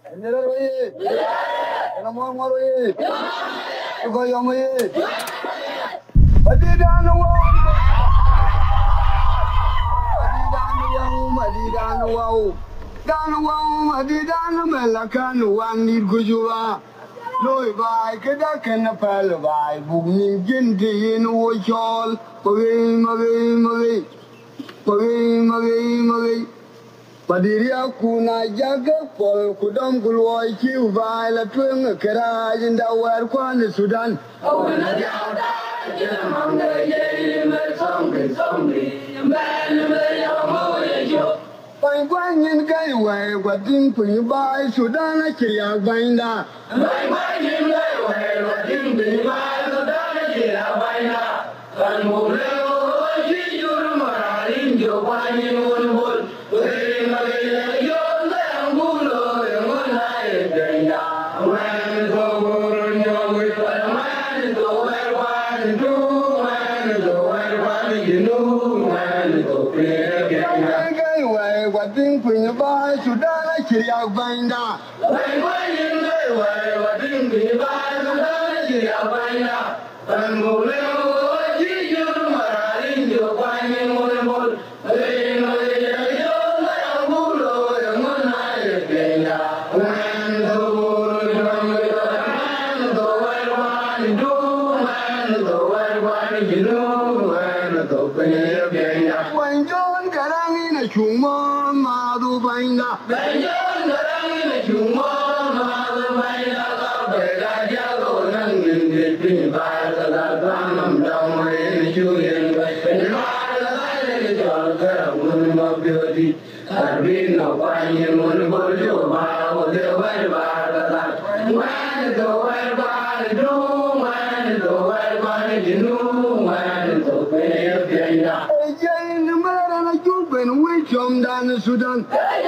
Neraroye, Namoye, Goyomoye, Madidana Melakan, one need Gujua. Loy by Kedakan Apple by Booking Ginty in Wochol, Marie. Padiria kuna jaga pol kudom kuloi kiu vai la tueng keraj inda wer kwan Sudan. Awena jauda jena manga ye mer somri mbel me yamo ye jo. Pai kwan yin kai wai kwatin pui bai Sudan a kiria bainda. Pai kwan yin kai wai kwatin pui bai Sudan a kiria bainda. Kan mule o ji jur mararin jo kwan yin un bol. Sudan.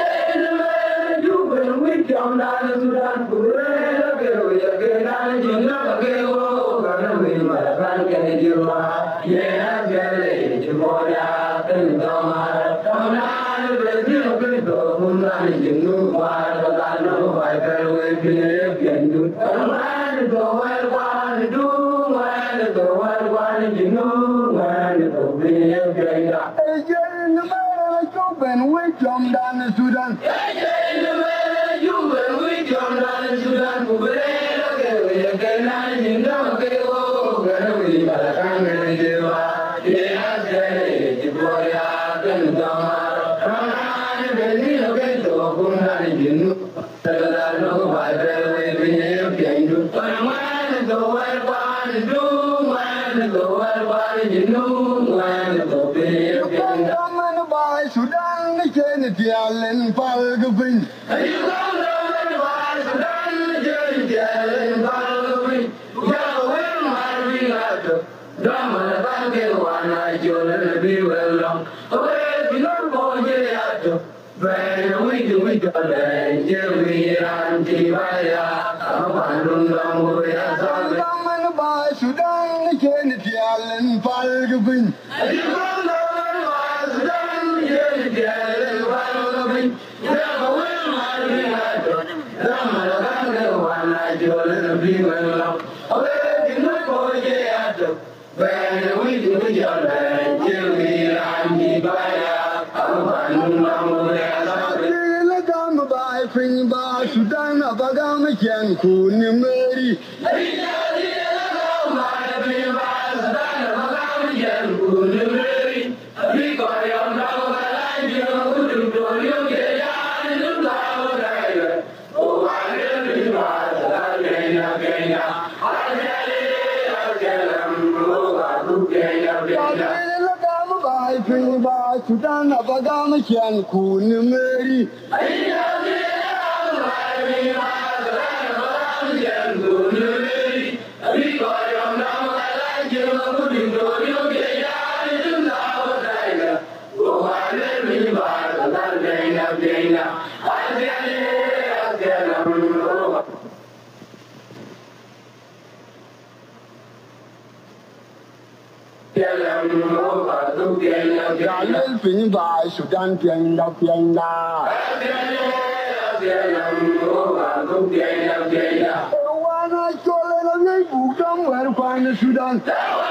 Sudan abagama kian kun meri Jalil pin ba Sudan pian da Wana chole na yai bukam wer kwan Sudan.